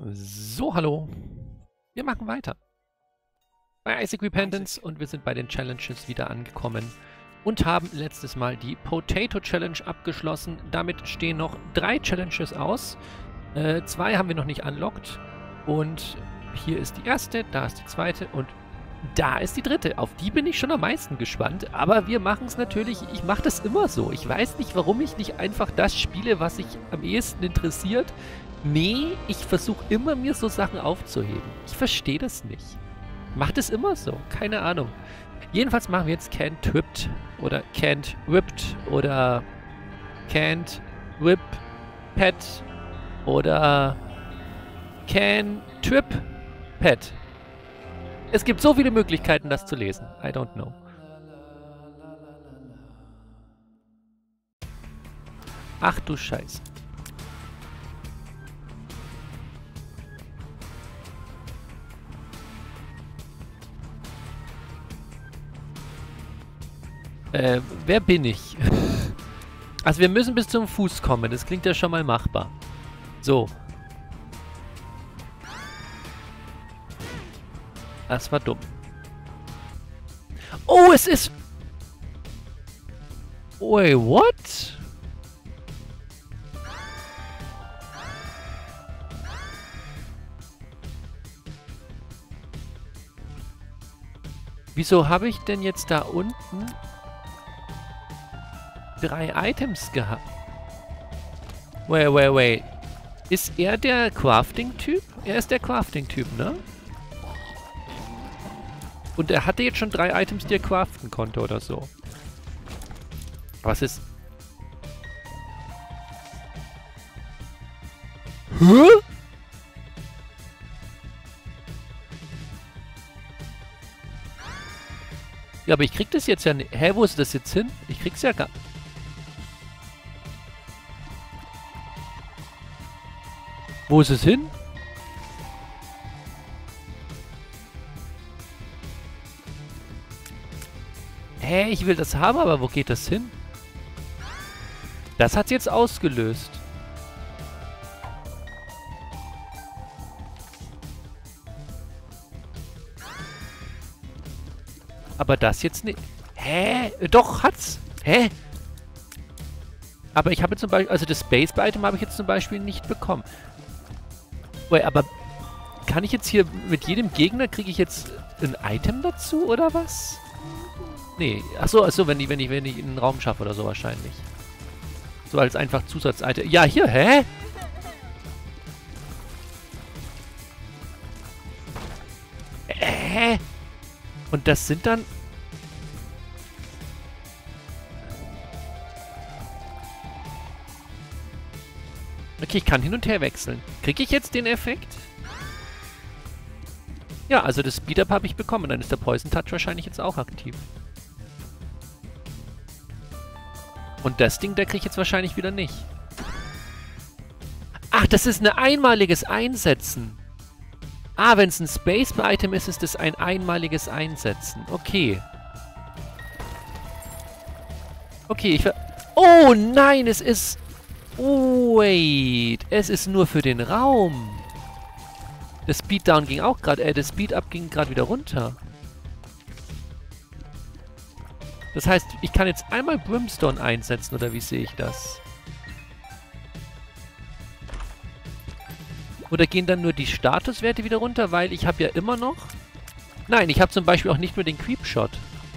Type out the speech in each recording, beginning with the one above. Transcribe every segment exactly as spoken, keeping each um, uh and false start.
So, hallo. Wir machen weiter. Bei Isaac Repentance und wir sind bei den Challenges wieder angekommen und haben letztes Mal die Potato Challenge abgeschlossen. Damit stehen noch drei Challenges aus. Äh, zwei haben wir noch nicht unlocked. Und hier ist die erste, da ist die zweite und da ist die dritte. Auf die bin ich schon am meisten gespannt. Aber wir machen es natürlich, ich mache das immer so. Ich weiß nicht, warum ich nicht einfach das spiele, was sich am ehesten interessiert. Nee, ich versuche immer, mir so Sachen aufzuheben. Ich verstehe das nicht. Macht es immer so. Keine Ahnung. Jedenfalls machen wir jetzt Can't Whipped oder Can't Whipped oder Can't Whip Pet oder Can Trip Pet. Es gibt so viele Möglichkeiten, das zu lesen. I don't know. Ach du Scheiße. Äh, wer bin ich? Also wir müssen bis zum Fuß kommen. Das klingt ja schon mal machbar. So. Das war dumm. Oh, es ist... Wait, what? Wieso habe ich denn jetzt da unten drei Items gehabt? Wait, wait, wait. Ist er der Crafting-Typ? Er ist der Crafting-Typ, ne? Und er hatte jetzt schon drei Items, die er craften konnte oder so. Was ist... Hä? Ja, aber ich krieg das jetzt ja nicht. Hä, wo ist das jetzt hin? Ich krieg's ja gar... Wo ist es hin? Hä, ich will das haben, aber wo geht das hin? Das hat's jetzt ausgelöst. Aber das jetzt nicht... Hä? Doch, hat's. Hä? Aber ich habe zum Beispiel... Also das Space-Item habe ich jetzt zum Beispiel nicht bekommen. Wait, aber... Kann ich jetzt hier... Mit jedem Gegner kriege ich jetzt ein Item dazu, oder was? Nee. Achso, achso, wenn ich, wenn ich, wenn ich einen Raum schaffe oder so wahrscheinlich. So als einfach Zusatz-Item. Ja, hier, hä? Hä? Und das sind dann... Okay, ich kann hin und her wechseln. Kriege ich jetzt den Effekt? Ja, also das Speed-Up habe ich bekommen. Dann ist der Poison Touch wahrscheinlich jetzt auch aktiv. Und das Ding, da kriege ich jetzt wahrscheinlich wieder nicht. Ach, das ist ein einmaliges Einsetzen. Ah, wenn es ein Space-Item ist, ist es ein einmaliges Einsetzen. Okay. Okay, ich ver... Oh nein, es ist... Wait. Es ist nur für den Raum. Das Speed-Down ging auch gerade... Äh, das Speed-Up ging gerade wieder runter. Das heißt, ich kann jetzt einmal Brimstone einsetzen, oder wie sehe ich das? Oder gehen dann nur die Statuswerte wieder runter, weil ich habe ja immer noch... Nein, ich habe zum Beispiel auch nicht nur den Creep-Shot.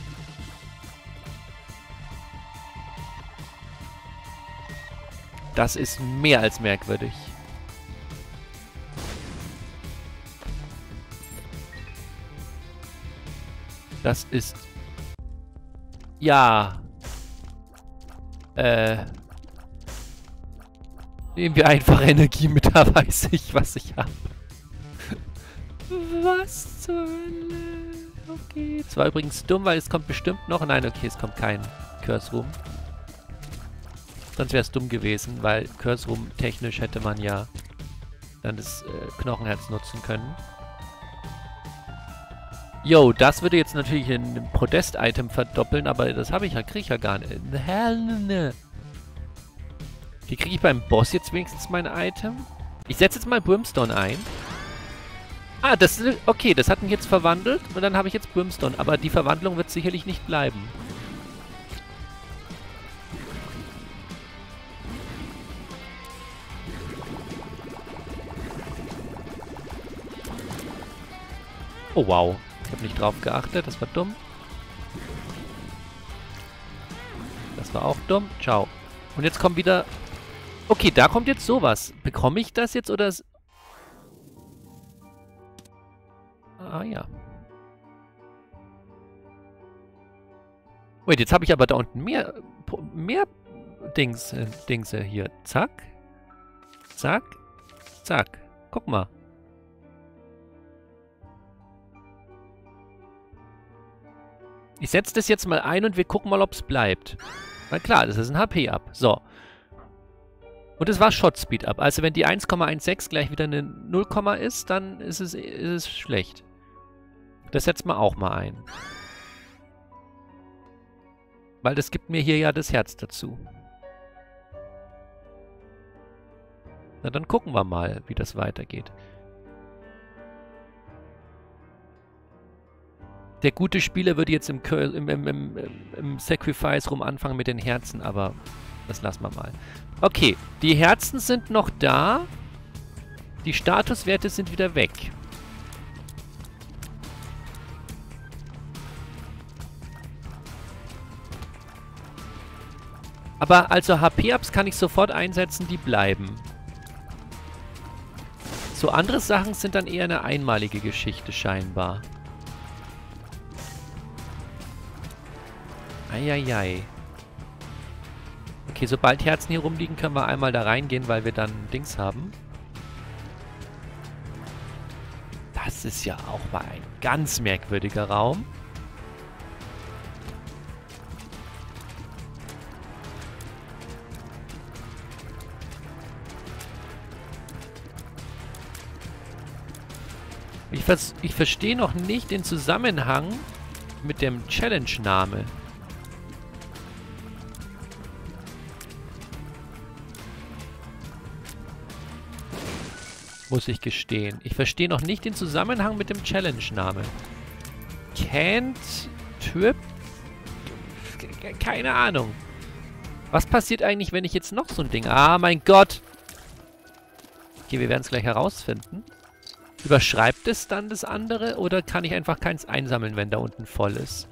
Das ist mehr als merkwürdig. Das ist... Ja. Äh. Nehmen wir einfach Energie mit, da weiß ich, was ich habe. Was zur Hölle? Okay. Es war übrigens dumm, weil es kommt bestimmt noch... Nein, okay, es kommt kein Curse Room. Sonst wäre es dumm gewesen, weil Curse Room technisch hätte man ja dann das äh, Knochenherz nutzen können. Jo, das würde jetzt natürlich ein Podest-Item verdoppeln, aber das habe ich ja, kriege ich ja gar nicht. Hell ne. Wie kriege ich beim Boss jetzt wenigstens mein Item? Ich setze jetzt mal Brimstone ein. Ah, das ist... Okay, das hat mich jetzt verwandelt und dann habe ich jetzt Brimstone. Aber die Verwandlung wird sicherlich nicht bleiben. Oh, wow. Ich habe nicht drauf geachtet. Das war dumm. Das war auch dumm. Ciao. Und jetzt kommt wieder... Okay, da kommt jetzt sowas. Bekomme ich das jetzt oder... Ah, ja. Wait, jetzt habe ich aber da unten mehr... Mehr Dings... Äh, Dingse hier. Zack. Zack. Zack. Guck mal. Ich setze das jetzt mal ein und wir gucken mal, ob es bleibt. Na klar, das ist ein H P-Up. So. Und es war Shot-Speed-Up. Also wenn die eins Komma sechzehn gleich wieder eine null, ist, dann ist es, ist es schlecht. Das setzen wir auch mal ein. Weil das gibt mir hier ja das Herz dazu. Na, dann gucken wir mal, wie das weitergeht. Der gute Spieler würde jetzt im, im, im, im, im Sacrifice rum anfangen mit den Herzen, aber das lassen wir mal. Okay, die Herzen sind noch da. Die Statuswerte sind wieder weg. Aber also H P-Ups kann ich sofort einsetzen, die bleiben. So andere Sachen sind dann eher eine einmalige Geschichte scheinbar. Eieiei. Okay, sobald Herzen hier rumliegen, können wir einmal da reingehen, weil wir dann Dings haben. Das ist ja auch mal ein ganz merkwürdiger Raum. Ich, vers ich verstehe noch nicht den Zusammenhang mit dem Challenge-Name. Muss ich gestehen. Ich verstehe noch nicht den Zusammenhang mit dem Challenge-Name. Can't Trip? Keine Ahnung. Was passiert eigentlich, wenn ich jetzt noch so ein Ding... Ah, mein Gott! Okay, wir werden es gleich herausfinden. Überschreibt es dann das andere oder kann ich einfach keins einsammeln, wenn da unten voll ist?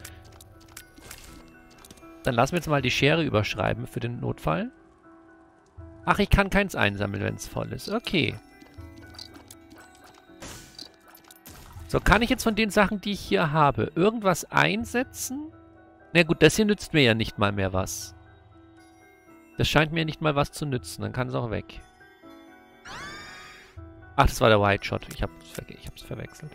Dann lassen wir jetzt mal die Schere überschreiben für den Notfall. Ach, ich kann keins einsammeln, wenn es voll ist. Okay. So, kann ich jetzt von den Sachen, die ich hier habe, irgendwas einsetzen? Na gut, das hier nützt mir ja nicht mal mehr was. Das scheint mir nicht mal was zu nützen. Dann kann es auch weg. Ach, das war der White Shot. Ich hab's, ver ich hab's verwechselt.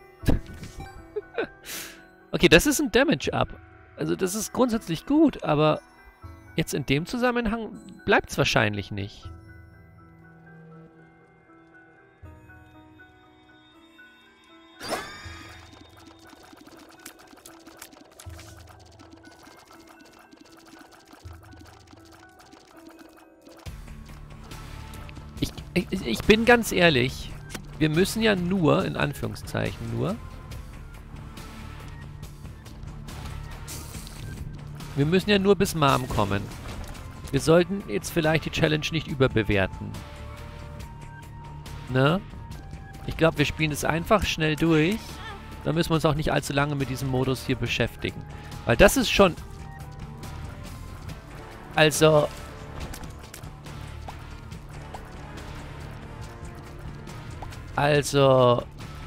Okay, das ist ein Damage-Up. Also das ist grundsätzlich gut, aber jetzt in dem Zusammenhang bleibt es wahrscheinlich nicht. Ich, ich, ich bin ganz ehrlich, wir müssen ja nur, in Anführungszeichen nur, wir müssen ja nur bis Mom kommen. Wir sollten jetzt vielleicht die Challenge nicht überbewerten. Ne? Ich glaube, wir spielen es einfach schnell durch. Dann müssen wir uns auch nicht allzu lange mit diesem Modus hier beschäftigen. Weil das ist schon... Also... Also...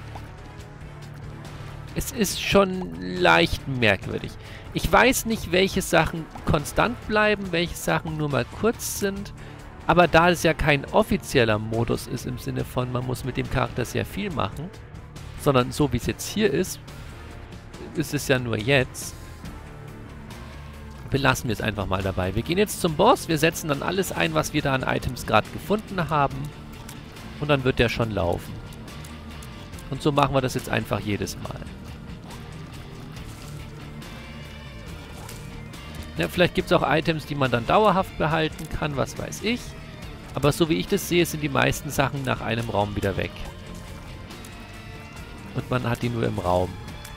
Es ist schon leicht merkwürdig. Ich weiß nicht, welche Sachen konstant bleiben, welche Sachen nur mal kurz sind. Aber da es ja kein offizieller Modus ist, im Sinne von, man muss mit dem Charakter sehr viel machen, sondern so wie es jetzt hier ist, ist es ja nur jetzt, belassen wir es einfach mal dabei. Wir gehen jetzt zum Boss, wir setzen dann alles ein, was wir da an Items gerade gefunden haben und dann wird der schon laufen. Und so machen wir das jetzt einfach jedes Mal. Ja, vielleicht gibt es auch Items, die man dann dauerhaft behalten kann, was weiß ich. Aber so wie ich das sehe, sind die meisten Sachen nach einem Raum wieder weg. Und man hat die nur im Raum.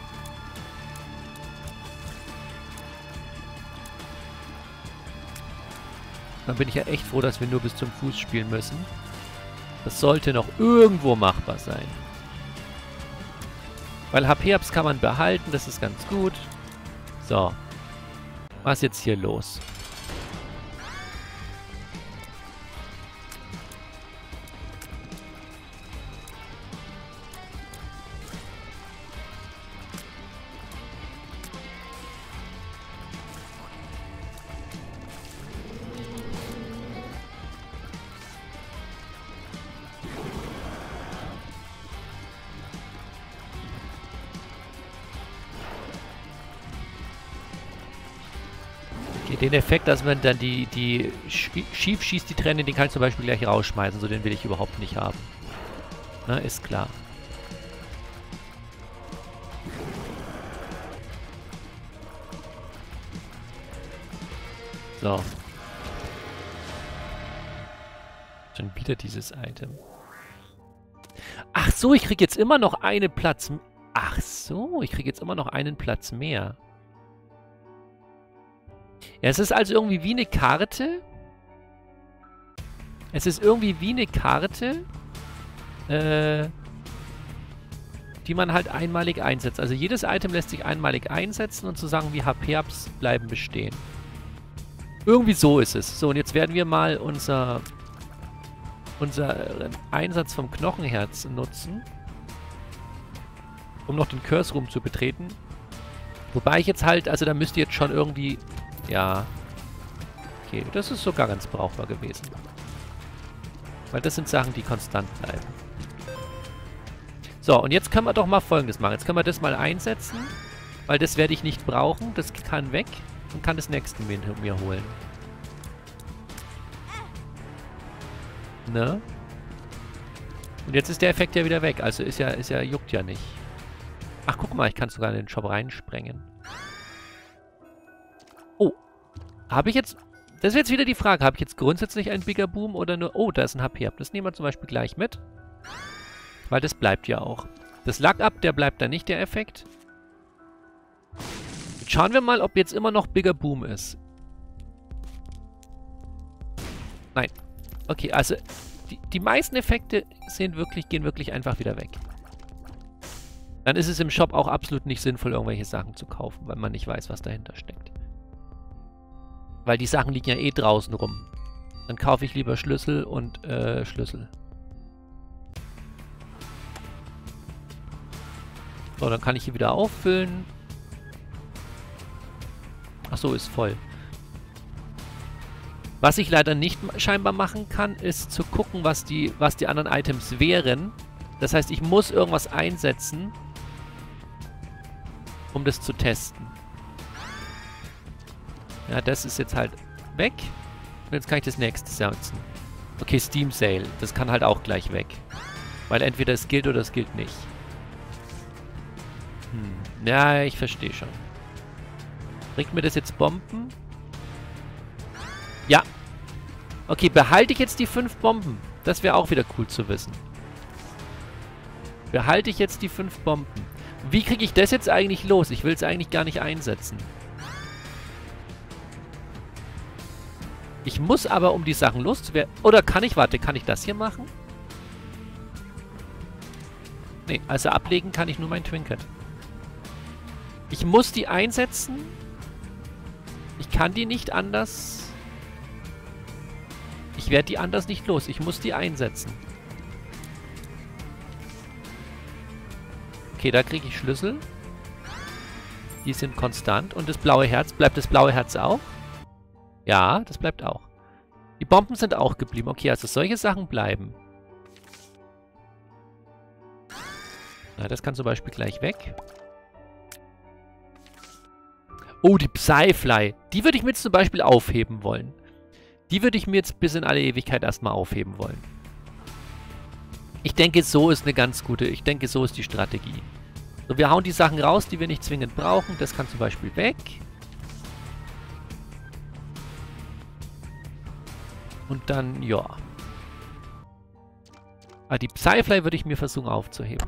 Dann bin ich ja echt froh, dass wir nur bis zum Fuß spielen müssen. Das sollte noch irgendwo machbar sein. Weil H P-Ups kann man behalten, das ist ganz gut. So. Was ist jetzt hier los? Den Effekt, dass man dann die, die schief schießt, die Tränne, den kann ich zum Beispiel gleich rausschmeißen. So, den will ich überhaupt nicht haben. Na, ist klar. So. Schon wieder dieses Item. Ach so, ich krieg jetzt immer noch einen Platz. Ach so, ich krieg jetzt immer noch einen Platz mehr. Ja, es ist also irgendwie wie eine Karte. Es ist irgendwie wie eine Karte, äh, die man halt einmalig einsetzt. Also jedes Item lässt sich einmalig einsetzen und so sagen wie H P-Ups bleiben bestehen. Irgendwie so ist es. So, und jetzt werden wir mal unser, unser Einsatz vom Knochenherz nutzen, um noch den Curse Room zu betreten. Wobei ich jetzt halt, also da müsst ihr jetzt schon irgendwie... Ja. Okay, das ist sogar ganz brauchbar gewesen. Weil das sind Sachen, die konstant bleiben. So, und jetzt können wir doch mal Folgendes machen. Jetzt können wir das mal einsetzen, weil das werde ich nicht brauchen. Das kann weg und kann das nächste mir, mir holen. Ne? Und jetzt ist der Effekt ja wieder weg. Also ist ja, ist ja, juckt ja nicht. Ach, guck mal, ich kann sogar in den Shop reinsprengen. Oh, habe ich jetzt... Das ist jetzt wieder die Frage, habe ich jetzt grundsätzlich einen Bigger Boom oder nur... Oh, da ist ein H P-Up. Das nehmen wir zum Beispiel gleich mit. Weil das bleibt ja auch. Das Luck-Up, der bleibt da nicht, der Effekt. Jetzt schauen wir mal, ob jetzt immer noch Bigger Boom ist. Nein. Okay, also die, die meisten Effekte sind wirklich, gehen wirklich einfach wieder weg. Dann ist es im Shop auch absolut nicht sinnvoll, irgendwelche Sachen zu kaufen, weil man nicht weiß, was dahinter steckt. Weil die Sachen liegen ja eh draußen rum. Dann kaufe ich lieber Schlüssel und äh, Schlüssel. So, dann kann ich hier wieder auffüllen. Achso, ist voll. Was ich leider nicht scheinbar machen kann, ist zu gucken, was die, was die anderen Items wären. Das heißt, ich muss irgendwas einsetzen, um das zu testen. Ja, das ist jetzt halt weg. Und jetzt kann ich das nächste setzen. Okay, Steam Sale. Das kann halt auch gleich weg. Weil entweder es gilt oder es gilt nicht. Hm. Ja, ich verstehe schon. Bringt mir das jetzt Bomben? Ja. Okay, behalte ich jetzt die fünf Bomben? Das wäre auch wieder cool zu wissen. Behalte ich jetzt die fünf Bomben? Wie kriege ich das jetzt eigentlich los? Ich will es eigentlich gar nicht einsetzen. Ich muss aber, um die Sachen loszuwerden... Oder kann ich... Warte, kann ich das hier machen? Nee, also ablegen kann ich nur mein Trinket. Ich muss die einsetzen. Ich kann die nicht anders... Ich werde die anders nicht los. Ich muss die einsetzen. Okay, da kriege ich Schlüssel. Die sind konstant. Und das blaue Herz, bleibt das blaue Herz auch? Ja, das bleibt auch. Die Bomben sind auch geblieben. Okay, also solche Sachen bleiben. Na, das kann zum Beispiel gleich weg. Oh, die Psyfly. Die würde ich mir jetzt zum Beispiel aufheben wollen. Die würde ich mir jetzt bis in alle Ewigkeit erstmal aufheben wollen. Ich denke, so ist eine ganz gute... Ich denke, so ist die Strategie. So, wir hauen die Sachen raus, die wir nicht zwingend brauchen. Das kann zum Beispiel weg. Und dann, ja. Ah, die Psyfly würde ich mir versuchen aufzuheben.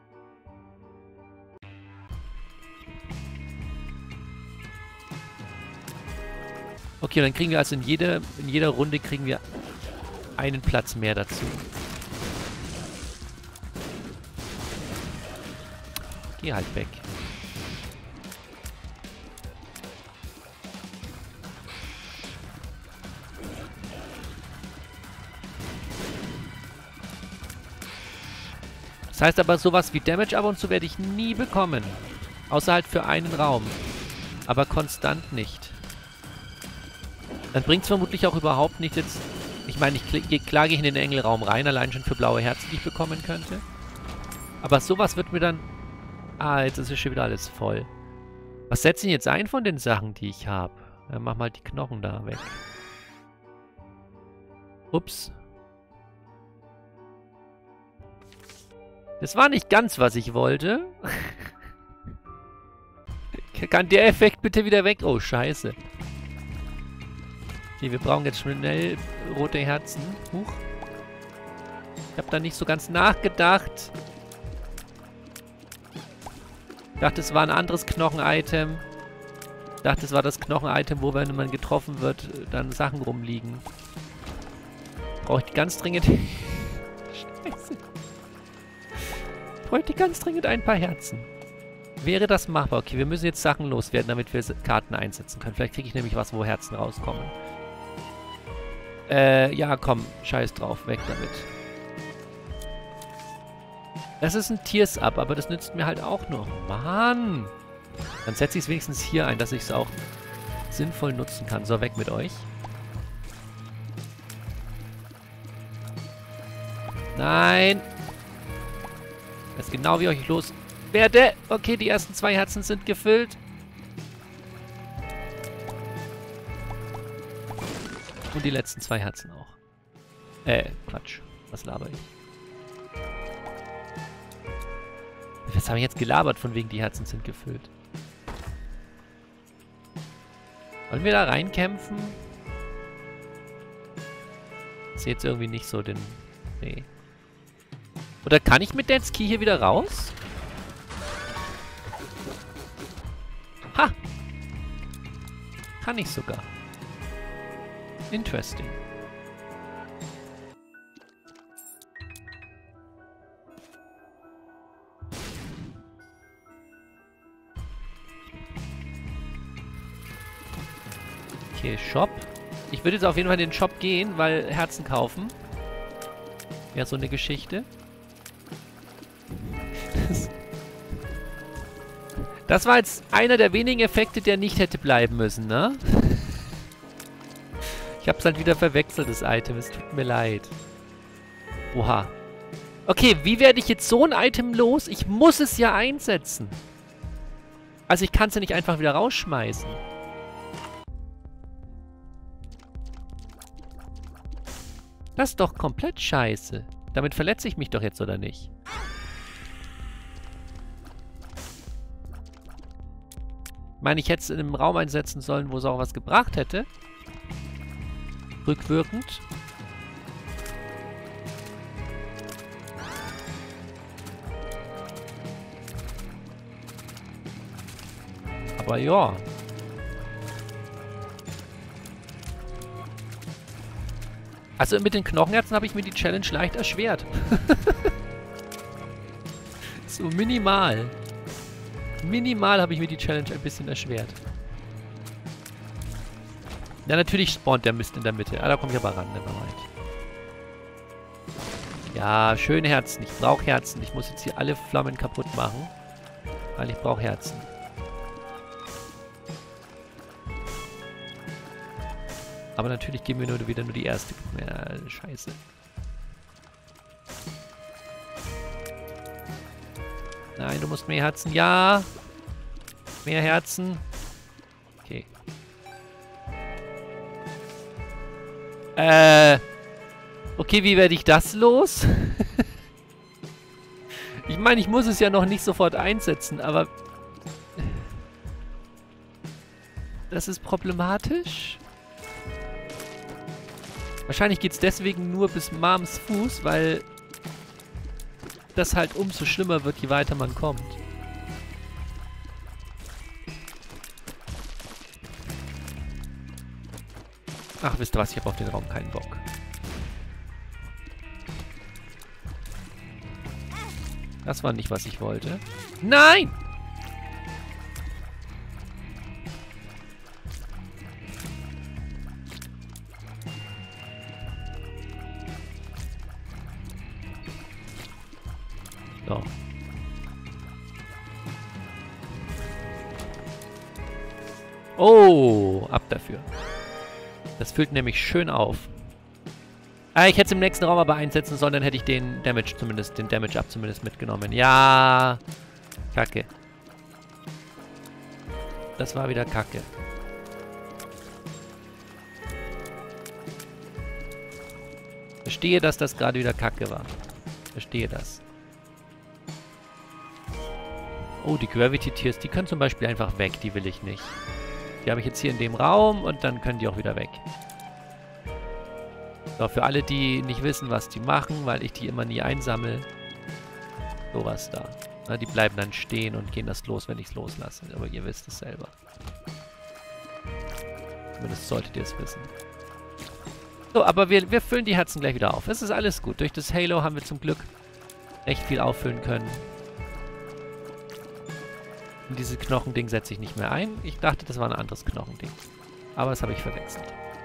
Okay, dann kriegen wir also in jeder, in jeder Runde kriegen wir einen Platz mehr dazu. Geh halt weg. Das heißt aber, sowas wie Damage ab und zu werde ich nie bekommen. Außer halt für einen Raum. Aber konstant nicht. Dann bringt es vermutlich auch überhaupt nicht jetzt... Ich meine, ich klar gehe in den Engelraum rein, allein schon für blaue Herzen, die ich bekommen könnte. Aber sowas wird mir dann... Ah, jetzt ist ja schon wieder alles voll. Was setze ich jetzt ein von den Sachen, die ich habe? Ja, mach mal die Knochen da weg. Ups. Das war nicht ganz, was ich wollte. Kann der Effekt bitte wieder weg? Oh, scheiße. Okay, wir brauchen jetzt schnell rote Herzen. Huch. Ich habe da nicht so ganz nachgedacht. Ich dachte, es war ein anderes Knochen-Item. Ich dachte, es war das Knochen-Item, wo, wenn man getroffen wird, dann Sachen rumliegen. Brauche ich ganz dringend... Scheiße. Bräuchte ganz dringend ein paar Herzen. Wäre das machbar? Okay, wir müssen jetzt Sachen loswerden, damit wir Karten einsetzen können. Vielleicht kriege ich nämlich was, wo Herzen rauskommen. Äh, ja, komm. Scheiß drauf. Weg damit. Das ist ein Tears Up, aber das nützt mir halt auch nur. Mann! Dann setze ich es wenigstens hier ein, dass ich es auch sinnvoll nutzen kann. So, weg mit euch. Nein! Ich weiß genau, wie ich los werde. Okay, die ersten zwei Herzen sind gefüllt. Und die letzten zwei Herzen auch. Äh, Quatsch. Was laber ich? Was habe ich jetzt gelabert, von wegen die Herzen sind gefüllt? Wollen wir da reinkämpfen? Ich sehe jetzt irgendwie nicht so den... Nee. Oder kann ich mit Dead's Key hier wieder raus? Ha! Kann ich sogar. Interesting. Okay, Shop. Ich würde jetzt auf jeden Fall in den Shop gehen, weil Herzen kaufen. Ja, so eine Geschichte. Das war jetzt einer der wenigen Effekte, der nicht hätte bleiben müssen, ne? Ich hab's halt wieder verwechselt, das Item. Es tut mir leid. Oha. Okay, wie werde ich jetzt so ein Item los? Ich muss es ja einsetzen. Also ich kann es ja nicht einfach wieder rausschmeißen. Das ist doch komplett scheiße. Damit verletze ich mich doch jetzt, oder nicht? Ich meine, ich hätte es in einem Raum einsetzen sollen, wo es auch was gebracht hätte. Rückwirkend. Aber ja. Also mit den Knochenherzen habe ich mir die Challenge leicht erschwert. So minimal. Minimal habe ich mir die Challenge ein bisschen erschwert. Ja, natürlich spawnt der Mist in der Mitte. Ah, da komme ich aber ran, nevermind. Ja, schöne Herzen. Ich brauche Herzen. Ich muss jetzt hier alle Flammen kaputt machen. Weil ich brauche Herzen. Aber natürlich geben wir nur wieder nur die erste. Ja, scheiße. Nein, du musst mehr Herzen. Ja! Mehr Herzen. Okay. Äh. Okay, wie werde ich das los? Ich meine, ich muss es ja noch nicht sofort einsetzen, aber... Das ist problematisch. Wahrscheinlich geht es deswegen nur bis Mams Fuß, weil das halt umso schlimmer wird, je weiter man kommt. Ach, wisst ihr was? Ich habe auf den Raum keinen Bock. Das war nicht, was ich wollte. Nein! So. Oh, ab dafür. Das füllt nämlich schön auf. Ah, ich hätte es im nächsten Raum aber einsetzen sollen, dann hätte ich den Damage zumindest, den Damage Up zumindest mitgenommen. Ja, Kacke. Das war wieder Kacke. Verstehe, dass das gerade wieder Kacke war. Verstehe das. Oh, die Gravity Tears, die können zum Beispiel einfach weg. Die will ich nicht. Die habe ich jetzt hier in dem Raum und dann können die auch wieder weg. So, für alle, die nicht wissen, was die machen, weil ich die immer nie einsammle. Sowas da. Na, die bleiben dann stehen und gehen das los, wenn ich es loslasse. Aber ihr wisst es selber. Zumindest solltet ihr es wissen. So, aber wir, wir füllen die Herzen gleich wieder auf. Es ist alles gut. Durch das Halo haben wir zum Glück echt viel auffüllen können. Und dieses Knochending setze ich nicht mehr ein. Ich dachte, das war ein anderes Knochending. Aber das habe ich verwechselt.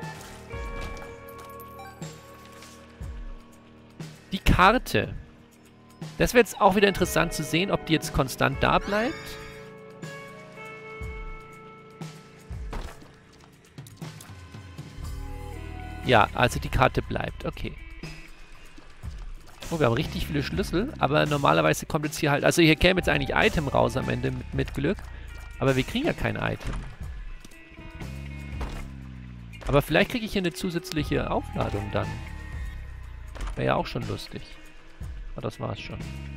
Die Karte. Das wäre jetzt auch wieder interessant zu sehen, ob die jetzt konstant da bleibt. Ja, also die Karte bleibt. Okay. Oh, wir haben richtig viele Schlüssel, aber normalerweise kommt jetzt hier halt... Also hier käme jetzt eigentlich Item raus am Ende mit, mit Glück. Aber wir kriegen ja kein Item. Aber vielleicht kriege ich hier eine zusätzliche Aufladung dann. Wäre ja auch schon lustig. Aber das war's schon.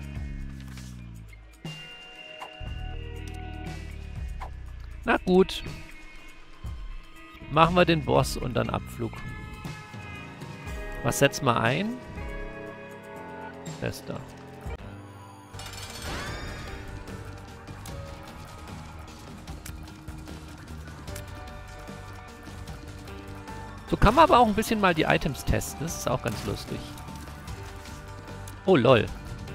Na gut. Machen wir den Boss und dann Abflug. Was setzen wir ein? Das da. So kann man aber auch ein bisschen mal die Items testen. Das ist auch ganz lustig. Oh, lol.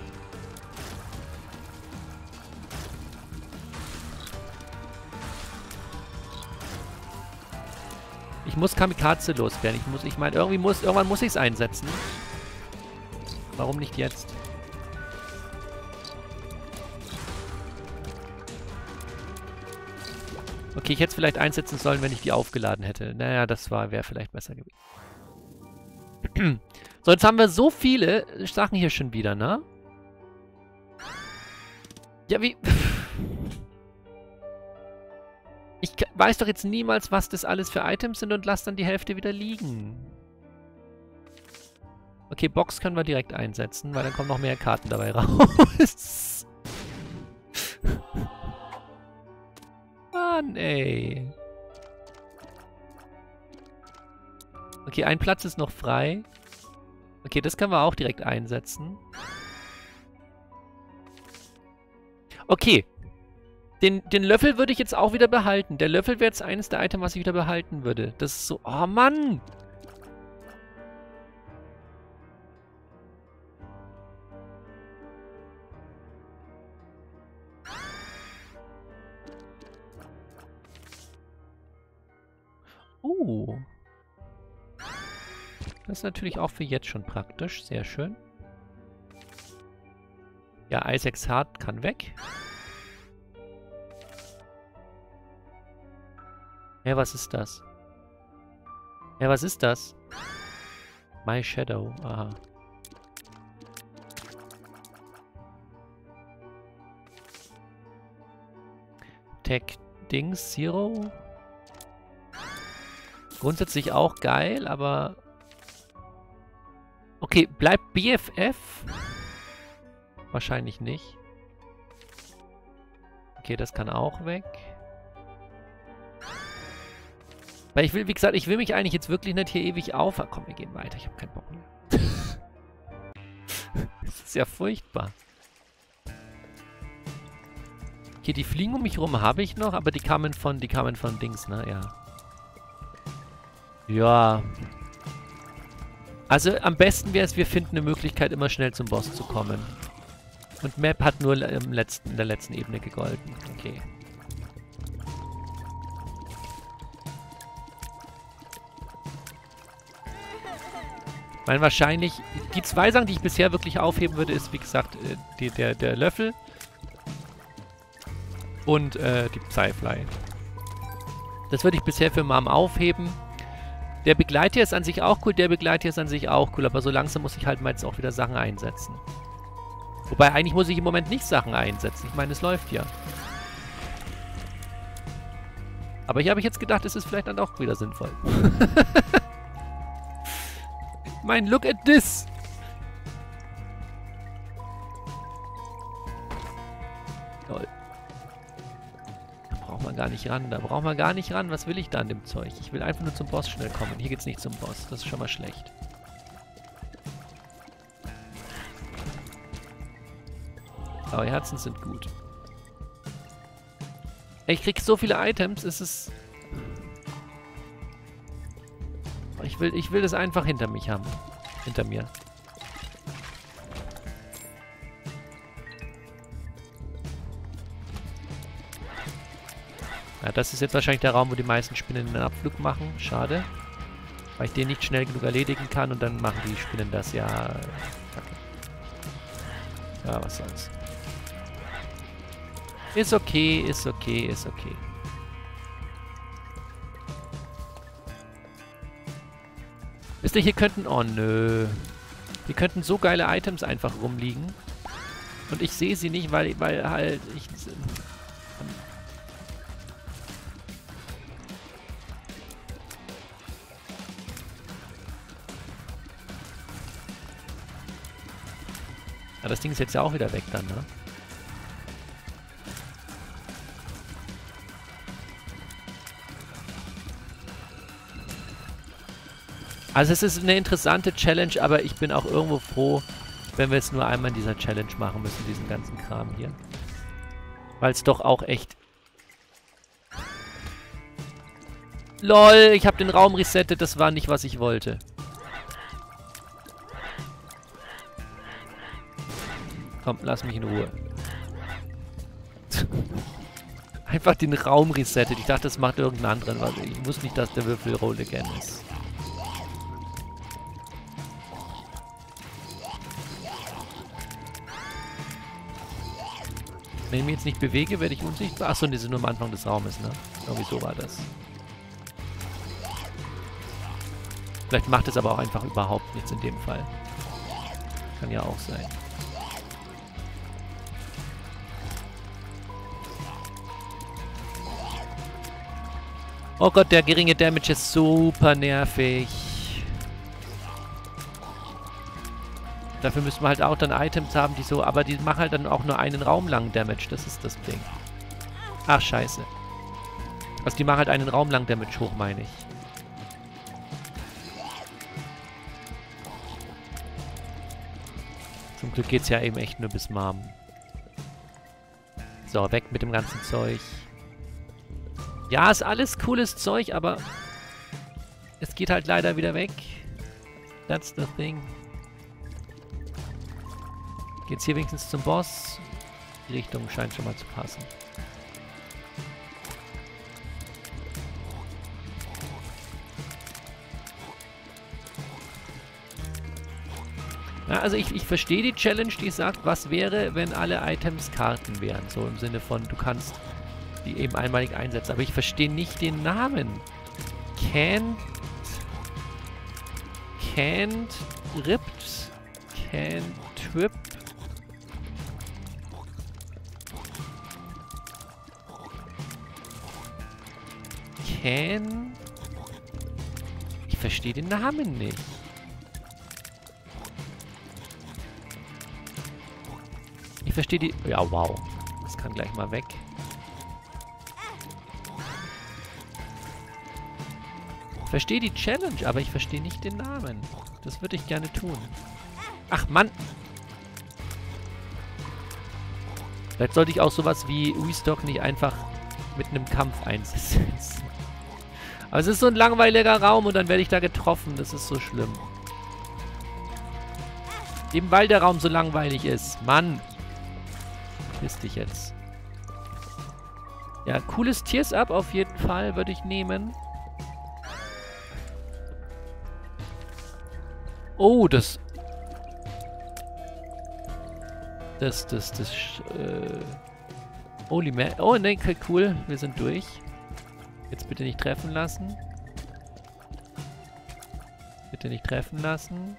Ich muss Kamikaze loswerden. Ich muss, ich meine, irgendwie muss, irgendwann muss ich es einsetzen. Warum nicht jetzt? Okay, ich hätte es vielleicht einsetzen sollen, wenn ich die aufgeladen hätte. Naja, das war wäre vielleicht besser gewesen. So, jetzt haben wir so viele Sachen hier schon wieder, ne? Ja, wie... Ich weiß doch jetzt niemals, was das alles für Items sind und lasse dann die Hälfte wieder liegen. Okay, Box können wir direkt einsetzen, weil dann kommen noch mehr Karten dabei raus. Mann, ey. Okay, ein Platz ist noch frei. Okay, das können wir auch direkt einsetzen. Okay. Den, den Löffel würde ich jetzt auch wieder behalten. Der Löffel wäre jetzt eines der Items, was ich wieder behalten würde. Das ist so... Oh, Mann! Uh. Das ist natürlich auch für jetzt schon praktisch. Sehr schön. Ja, Isaacs Heart kann weg. Ja, was ist das? Ja, was ist das? My Shadow. Aha. Tech Dings Zero. Grundsätzlich auch geil, aber... Okay, bleibt B F F? Wahrscheinlich nicht. Okay, das kann auch weg. Weil ich will, wie gesagt, ich will mich eigentlich jetzt wirklich nicht hier ewig auf... Komm, wir gehen weiter. Ich habe keinen Bock mehr. Das ist ja furchtbar. Okay, die Fliegen um mich rum habe ich noch, aber die kamen von, die kamen von Dings, ne? Ja. Ja. Also am besten wäre es, wir finden eine Möglichkeit, immer schnell zum Boss zu kommen. Und Map hat nur im letzten, in der letzten Ebene gegolten. Okay. Ich meine, wahrscheinlich... Die zwei Sachen, die ich bisher wirklich aufheben würde, ist, wie gesagt, die, der, der Löffel und äh, die Psyfly. Das würde ich bisher für Mom aufheben. Der Begleiter ist an sich auch cool, der Begleiter ist an sich auch cool, aber so langsam muss ich halt mal jetzt auch wieder Sachen einsetzen. Wobei, eigentlich muss ich im Moment nicht Sachen einsetzen. Ich meine, es läuft ja. Aber hier habe ich jetzt gedacht, es ist vielleicht dann auch wieder sinnvoll. Mein, look at this! Toll. Da braucht man gar nicht ran, da braucht man gar nicht ran. Was will ich da an dem Zeug? Ich will einfach nur zum Boss schnell kommen. Hier geht's nicht zum Boss. Das ist schon mal schlecht. Aber die Herzen sind gut. Ich krieg so viele Items, es ist... Ich will, ich will das einfach hinter mich haben. Hinter mir. Ja, das ist jetzt wahrscheinlich der Raum, wo die meisten Spinnen einen Abflug machen. Schade. Weil ich den nicht schnell genug erledigen kann und dann machen die Spinnen das. Ja, kacke. Ja, was soll's. Ist okay, ist okay, ist okay. Wisst ihr, hier könnten... Oh, nö. Hier könnten so geile Items einfach rumliegen. Und ich sehe sie nicht, weil, weil halt... Ich, ja, das Ding ist jetzt ja auch wieder weg dann, ne? Also es ist eine interessante Challenge, aber ich bin auch irgendwo froh, wenn wir es nur einmal in dieser Challenge machen müssen, diesen ganzen Kram hier. Weil es doch auch echt... LOL, ich habe den Raum resettet, das war nicht, was ich wollte. Komm, lass mich in Ruhe. Einfach den Raum resettet. Ich dachte, das macht irgendeinen anderen was. Ich wusste nicht, dass der Würfel Roll Again ist. Wenn ich mich jetzt nicht bewege, werde ich unsichtbar. Achso, die sind nur am Anfang des Raumes, ne? Irgendwie so war das. Vielleicht macht es aber auch einfach überhaupt nichts in dem Fall. Kann ja auch sein. Oh Gott, der geringe Damage ist super nervig. Dafür müssen wir halt auch dann Items haben, die so... Aber die machen halt dann auch nur einen Raum lang Damage. Das ist das Ding. Ach, scheiße. Also die machen halt einen Raum lang Damage hoch, meine ich. Zum Glück geht's ja eben echt nur bis Mom. So, weg mit dem ganzen Zeug. Ja, ist alles cooles Zeug, aber... Es geht halt leider wieder weg. That's the thing. Geht's hier wenigstens zum Boss? Die Richtung scheint schon mal zu passen. Ja, also ich, ich verstehe die Challenge, die sagt, was wäre, wenn alle Items Karten wären. So im Sinne von, du kannst die eben einmalig einsetzen. Aber ich verstehe nicht den Namen. Can't... Can't... Ripped... Can't... Trip... Can... Ich verstehe den Namen nicht. Ich verstehe die... Ja, wow. Das kann gleich mal weg. Ich verstehe die Challenge, aber ich verstehe nicht den Namen. Das würde ich gerne tun. Ach, Mann! Vielleicht sollte ich auch sowas wie Restock nicht einfach mit einem Kampf einsetzen. Aber es ist so ein langweiliger Raum und dann werde ich da getroffen. Das ist so schlimm. Eben weil der Raum so langweilig ist. Mann. Piss dich jetzt. Ja, cooles Tears Up auf jeden Fall würde ich nehmen. Oh, das... Das, das, das... Äh, Holy man. Oh, ne, cool. Wir sind durch. Jetzt bitte nicht treffen lassen. Bitte nicht treffen lassen.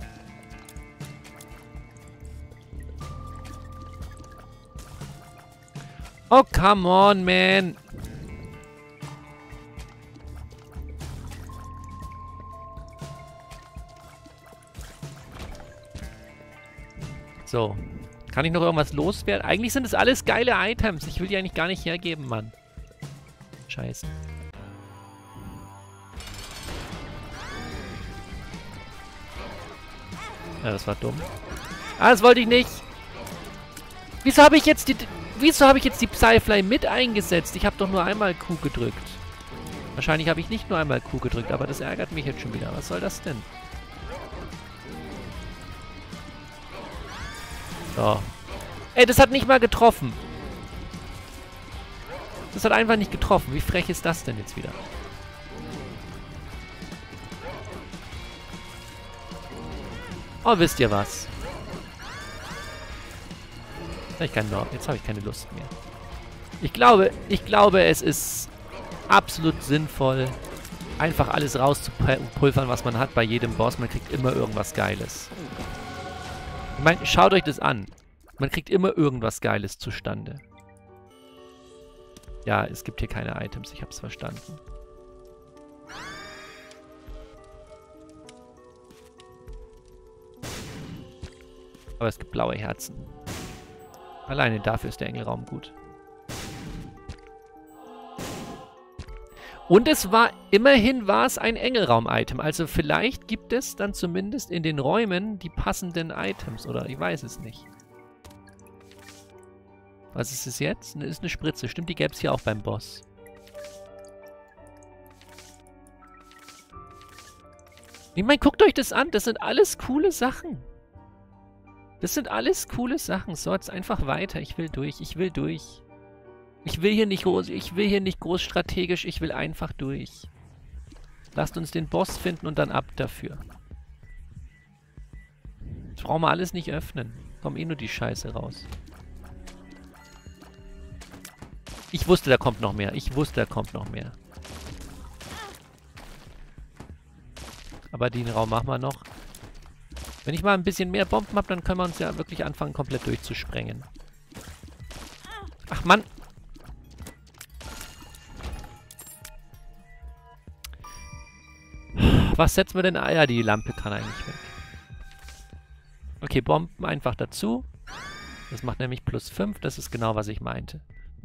Oh, come on, man. So. Kann ich noch irgendwas loswerden? Eigentlich sind es alles geile Items. Ich will die eigentlich gar nicht hergeben, Mann. Scheiße. Ja, das war dumm. Ah, das wollte ich nicht. Wieso habe ich jetzt die... Wieso habe ich jetzt die Psyfly mit eingesetzt? Ich habe doch nur einmal Q gedrückt. Wahrscheinlich habe ich nicht nur einmal Q gedrückt, aber das ärgert mich jetzt schon wieder. Was soll das denn? So. Ey, das hat nicht mal getroffen. Das hat einfach nicht getroffen. Wie frech ist das denn jetzt wieder? Oh, wisst ihr was? Jetzt habe ich keine, jetzt habe ich keine Lust mehr. Ich glaube, ich glaube, es ist absolut sinnvoll, einfach alles rauszupulvern, was man hat bei jedem Boss. Man kriegt immer irgendwas Geiles. Ich meine, schaut euch das an. Man kriegt immer irgendwas Geiles zustande. Ja, es gibt hier keine Items. Ich habe es verstanden. Aber es gibt blaue Herzen. Alleine dafür ist der Engelraum gut. Und es war, immerhin war es ein Engelraum-Item. Also vielleicht gibt es dann zumindest in den Räumen die passenden Items. Oder ich weiß es nicht. Was ist es jetzt? Das ist eine Spritze. Stimmt, die gäbe es hier auch beim Boss. Ich meine, guckt euch das an. Das sind alles coole Sachen. Das sind alles coole Sachen. So, jetzt einfach weiter. Ich will durch. Ich will durch. Ich will hier nicht groß, ich will hier nicht groß strategisch. Ich will einfach durch. Lasst uns den Boss finden und dann ab dafür. Das brauchen wir alles nicht öffnen. Kommt eh nur die Scheiße raus. Ich wusste, da kommt noch mehr. Ich wusste, da kommt noch mehr. Aber den Raum machen wir noch. Wenn ich mal ein bisschen mehr Bomben habe, dann können wir uns ja wirklich anfangen, komplett durchzusprengen. Ach, Mann! Was setzen wir denn? Ah ja, die Lampe kann eigentlich weg. Okay, Bomben einfach dazu. Das macht nämlich plus fünf. Das ist genau, was ich meinte.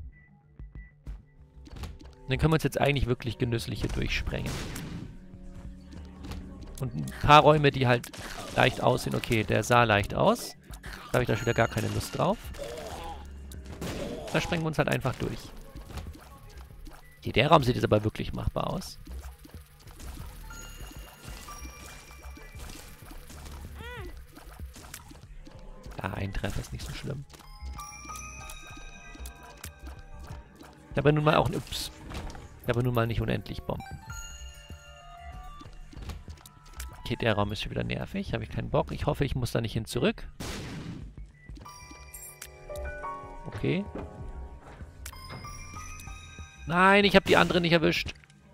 Dann können wir uns jetzt eigentlich wirklich genüsslich hier durchsprengen. Und ein paar Räume, die halt leicht aussehen. Okay, der sah leicht aus. Da habe ich da schon wieder gar keine Lust drauf. Da sprengen wir uns halt einfach durch. Okay, der Raum sieht jetzt aber wirklich machbar aus. Ja, ein Treffer ist nicht so schlimm. Ich habe nun mal auch... Ups. Ich habe nun mal nicht unendlich Bomben. Okay, der Raum ist schon wieder nervig. Habe ich keinen Bock. Ich hoffe, ich muss da nicht hin zurück. Okay. Nein, ich habe die andere nicht erwischt.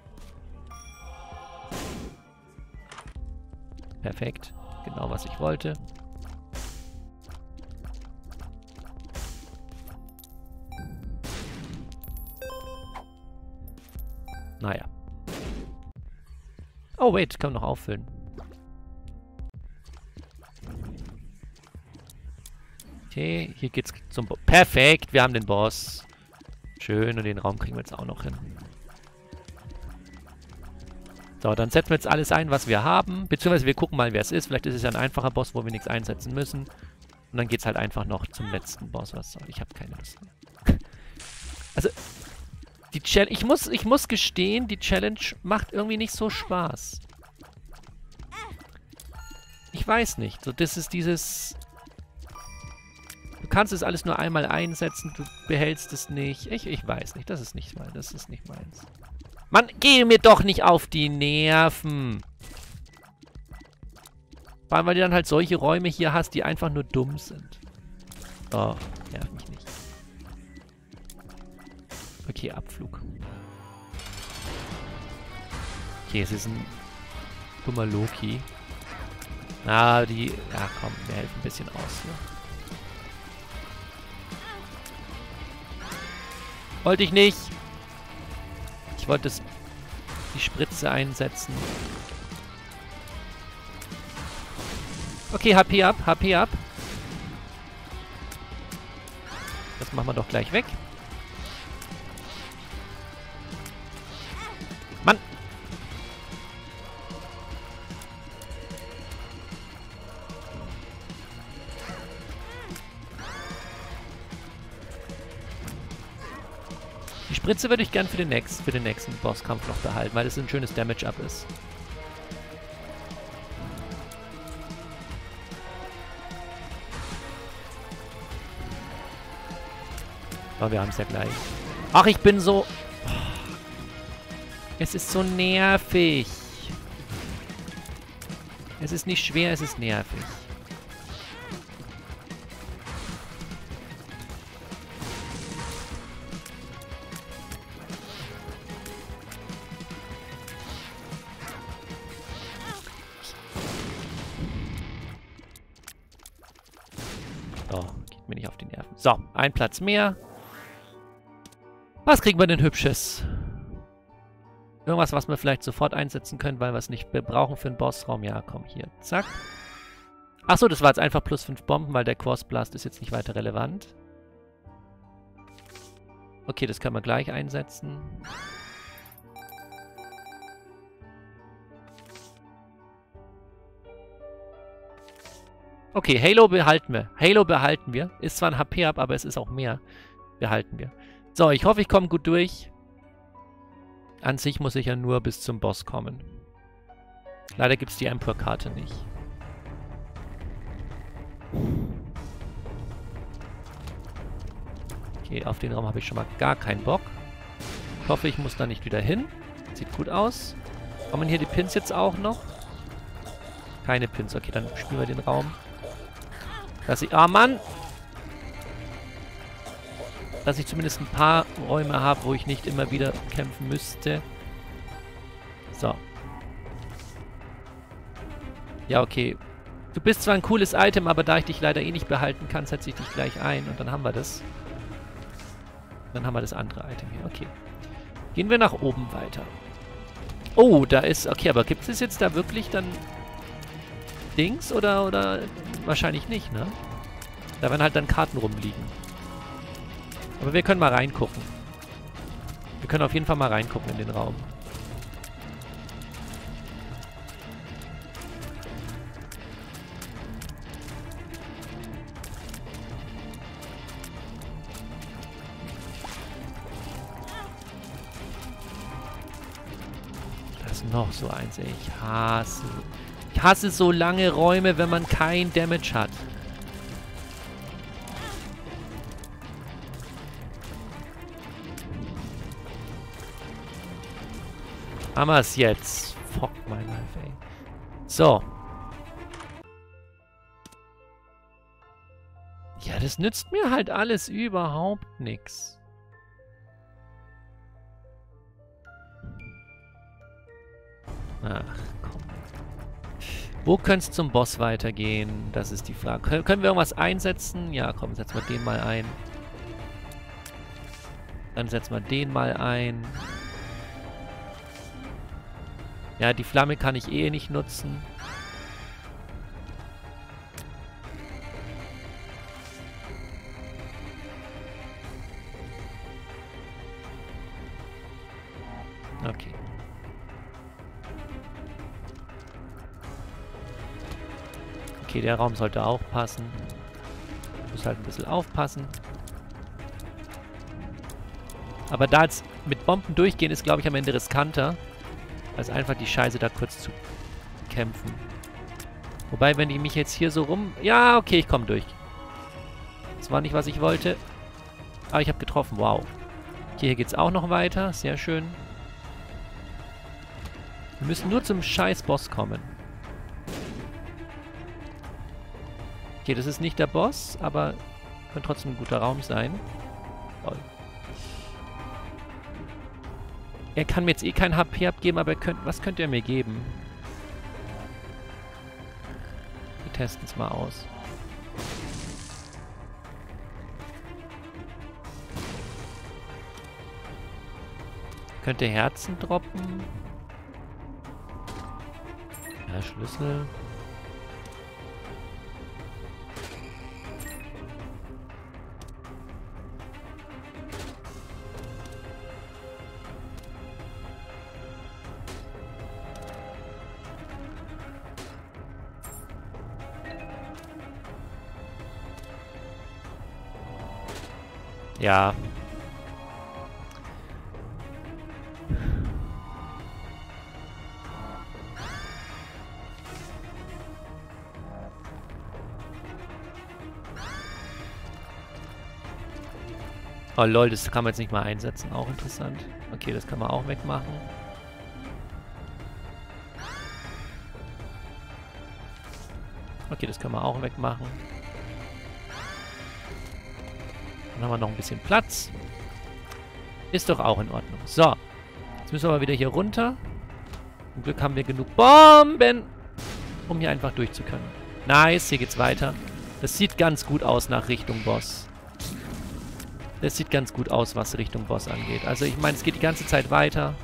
Perfekt. Genau, was ich wollte. Naja. Oh, wait, kann man noch auffüllen. Okay, hier geht's zum Boss. Perfekt, wir haben den Boss. Schön, und den Raum kriegen wir jetzt auch noch hin. So, dann setzen wir jetzt alles ein, was wir haben. Beziehungsweise wir gucken mal, wer es ist. Vielleicht ist es ja ein einfacher Boss, wo wir nichts einsetzen müssen. Und dann geht's halt einfach noch zum letzten Boss. Was soll ich? Ich habe keine Lust mehr. Also, die Challenge... Ich muss, ich muss gestehen, die Challenge macht irgendwie nicht so Spaß. Ich weiß nicht. So, das ist dieses... Du kannst es alles nur einmal einsetzen, du behältst es nicht. Ich, ich weiß nicht, das ist nicht mein, das ist nicht meins. Mann, geh mir doch nicht auf die Nerven. Vor allem, weil du dann halt solche Räume hier hast, die einfach nur dumm sind. Oh, nerv mich nicht. Okay, Abflug. Okay, es ist ein dummer Loki. Ah, die... Ja, komm, wir helfen ein bisschen aus hier. Wollte ich nicht. Ich wollte das, die Spritze einsetzen. Okay, H P ab, H P ab. Das machen wir doch gleich weg. Mann! Die Spritze würde ich gern für den, nächsten, für den nächsten Bosskampf noch behalten, weil es ein schönes Damage-Up ist. Aber wir haben es ja gleich. Ach, ich bin so... Es ist so nervig. Es ist nicht schwer, es ist nervig. So, geht mir nicht auf die Nerven. So, ein Platz mehr. Was kriegen wir denn Hübsches? Irgendwas, was wir vielleicht sofort einsetzen können, weil wir es nicht brauchen für einen Bossraum. Ja, komm, hier. Zack. Achso, das war jetzt einfach plus fünf Bomben, weil der Quartz Blast ist jetzt nicht weiter relevant. Okay, das können wir gleich einsetzen. Okay, Halo behalten wir. Halo behalten wir. Ist zwar ein H P ab, aber es ist auch mehr. Behalten wir. So, ich hoffe, ich komme gut durch. An sich muss ich ja nur bis zum Boss kommen. Leider gibt es die Emperor-Karte nicht. Okay, auf den Raum habe ich schon mal gar keinen Bock. Ich hoffe, ich muss da nicht wieder hin. Sieht gut aus. Kommen hier die Pins jetzt auch noch? Keine Pins. Okay, dann spielen wir den Raum. Dass ich... Ah, Mann! Dass ich zumindest ein paar Räume habe, wo ich nicht immer wieder kämpfen müsste. So. Ja, okay. Du bist zwar ein cooles Item, aber da ich dich leider eh nicht behalten kann, setze ich dich gleich ein und dann haben wir das. Dann haben wir das andere Item hier. Okay. Gehen wir nach oben weiter. Oh, da ist... Okay, aber gibt es jetzt da wirklich dann Dings oder, oder wahrscheinlich nicht, ne? Da werden halt dann Karten rumliegen. Aber wir können mal reingucken. Wir können auf jeden Fall mal reingucken in den Raum. Das ist noch so eins, ey. Ich hasse. Ich hasse so lange Räume, wenn man kein Damage hat. Haben wir es jetzt. Fuck my life, ey. So. Ja, das nützt mir halt alles überhaupt nichts. Ach, komm. Wo könnte es zum Boss weitergehen? Das ist die Frage. Kön können wir irgendwas einsetzen? Ja, komm, setzen wir den mal ein. Dann setzen wir den mal ein. Ja, die Flamme kann ich eh nicht nutzen. Okay. Okay, der Raum sollte auch passen. muss halt ein bisschen aufpassen. Aber da jetzt mit Bomben durchgehen ist, glaube ich, am Ende riskanter, als einfach die Scheiße da kurz zu kämpfen. Wobei, wenn ich mich jetzt hier so rum... Ja, okay, ich komme durch. Das war nicht, was ich wollte. Aber ich habe getroffen, wow. Okay, hier geht es auch noch weiter, sehr schön. Wir müssen nur zum scheiß Boss kommen. Okay, das ist nicht der Boss, aber könnte trotzdem ein guter Raum sein. Toll. Er kann mir jetzt eh kein H P abgeben, aber er könnt, was könnte er mir geben? Wir testen es mal aus. Könnte Herzen droppen. Ja, Schlüssel. Ja. Oh lol, das kann man jetzt nicht mal einsetzen. Auch interessant. Okay, das kann man auch wegmachen. Okay, das können wir auch wegmachen. Dann haben wir noch ein bisschen Platz. Ist doch auch in Ordnung. So. Jetzt müssen wir mal wieder hier runter. Zum Glück haben wir genug Bomben, um hier einfach durchzukönnen. Nice, hier geht's weiter. Das sieht ganz gut aus nach Richtung Boss. Das sieht ganz gut aus, was Richtung Boss angeht. Also ich meine, es geht die ganze Zeit weiter.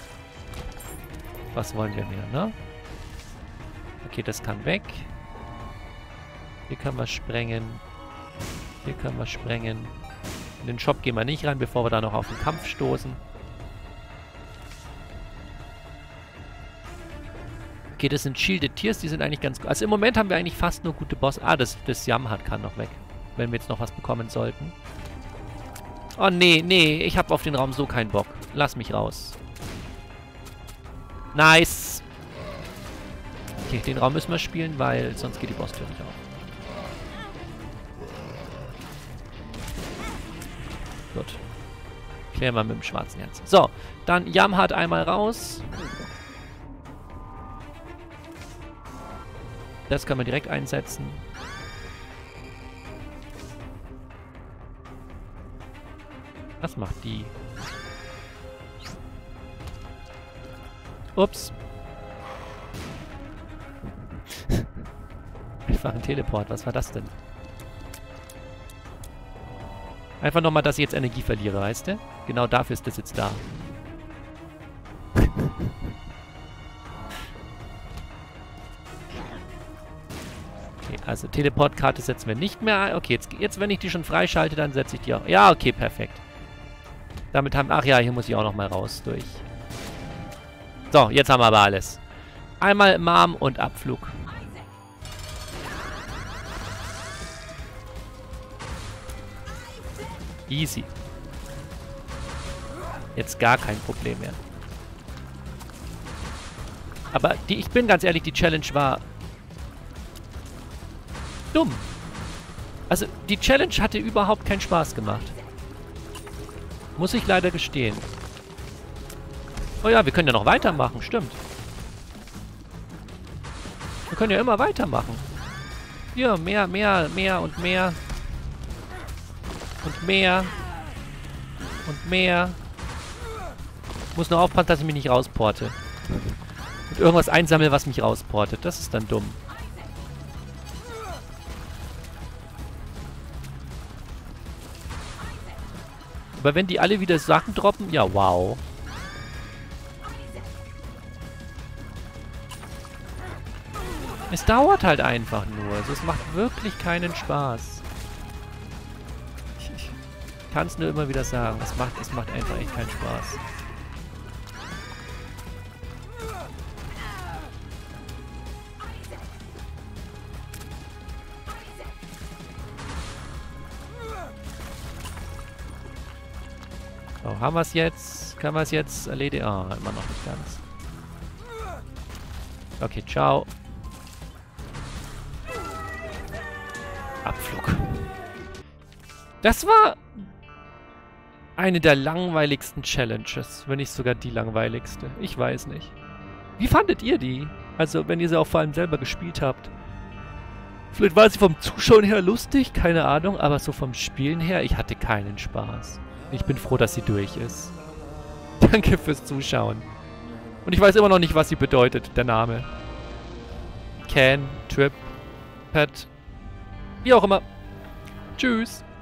Was wollen wir mehr, ne? Okay, das kann weg. Hier können wir sprengen. Hier können wir sprengen. In den Shop gehen wir nicht rein, bevor wir da noch auf den Kampf stoßen. Okay, das sind Shielded Tiers, die sind eigentlich ganz gut. Also im Moment haben wir eigentlich fast nur gute Boss. Ah, das, das Jamhard kann noch weg. Wenn wir jetzt noch was bekommen sollten. Oh, nee, nee. Ich habe auf den Raum so keinen Bock. Lass mich raus. Nice. Okay, den Raum müssen wir spielen, weil sonst geht die Bosstür nicht auf. Gut. Klären wir mit dem schwarzen Herz. So, dann Jamhard einmal raus. Das können wir direkt einsetzen. Was macht die? Ups. Einfach ein Teleport. Was war das denn? Einfach nochmal, dass ich jetzt Energie verliere, weißt du? Genau dafür ist das jetzt da. Okay, also Teleportkarte setzen wir nicht mehr ein. Okay, jetzt, jetzt wenn ich die schon freischalte, dann setze ich die auch. Ja, okay, perfekt. Damit haben... Ach ja, hier muss ich auch nochmal raus durch. So, jetzt haben wir aber alles. Einmal Mom und Abflug. Easy. Jetzt gar kein Problem mehr. Aber die, ich bin ganz ehrlich, die Challenge war dumm. Also, die Challenge hatte überhaupt keinen Spaß gemacht. Muss ich leider gestehen. Oh ja, wir können ja noch weitermachen, stimmt. Wir können ja immer weitermachen. Hier, mehr, mehr, mehr und mehr. Und mehr. Und mehr. Ich muss nur aufpassen, dass ich mich nicht rausporte. Und irgendwas einsammle, was mich rausportet. Das ist dann dumm. Aber wenn die alle wieder Sachen droppen, ja, wow. Es dauert halt einfach nur. Also es macht wirklich keinen Spaß. Ich, ich kann es nur immer wieder sagen. Es macht, es macht einfach echt keinen Spaß. So, haben wir es jetzt? Können wir es jetzt erledigen? Ah, immer noch nicht ganz. Okay, ciao. Abflug. Das war eine der langweiligsten Challenges, wenn nicht sogar die langweiligste. Ich weiß nicht. Wie fandet ihr die? Also, wenn ihr sie auch vor allem selber gespielt habt. Vielleicht war sie vom Zuschauen her lustig, keine Ahnung, aber so vom Spielen her, ich hatte keinen Spaß. Ich bin froh, dass sie durch ist. Danke fürs Zuschauen. Und ich weiß immer noch nicht, was sie bedeutet, der Name. Can, Trip, Pet, wie auch immer. Tschüss.